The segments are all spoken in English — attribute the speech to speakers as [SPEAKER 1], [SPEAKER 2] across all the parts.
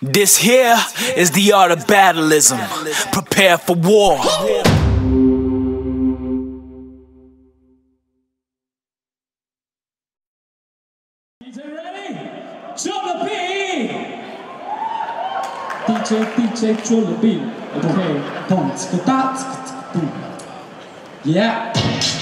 [SPEAKER 1] This here is the art of battleism. Prepare for war.
[SPEAKER 2] DJ ready? Drop the beat! DJ, drop the beat. Okay. Boom, boom. Yeah.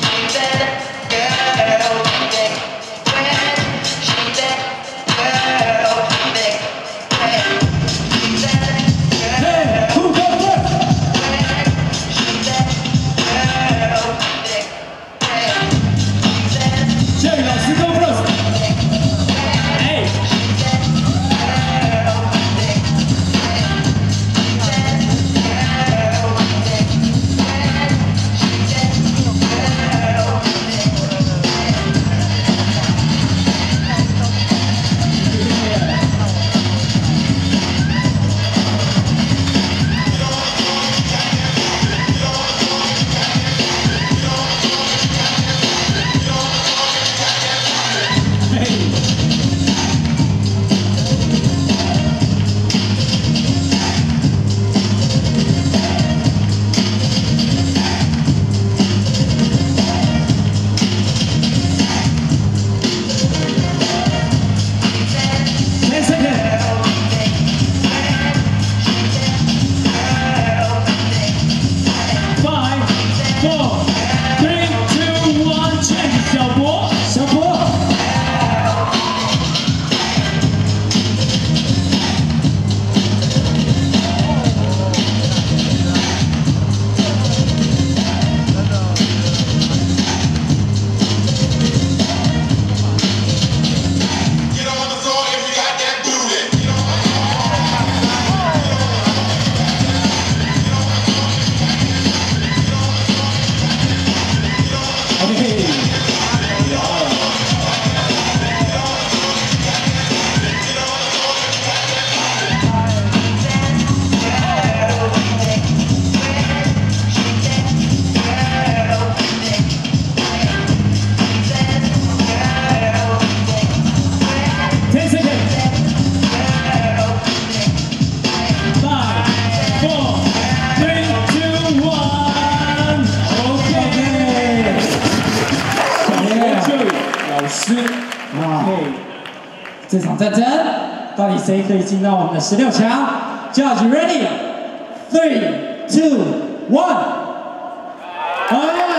[SPEAKER 2] OK， 这场战争到底谁可以进到我们的16强 ？Judge ready? 3, 2, 1，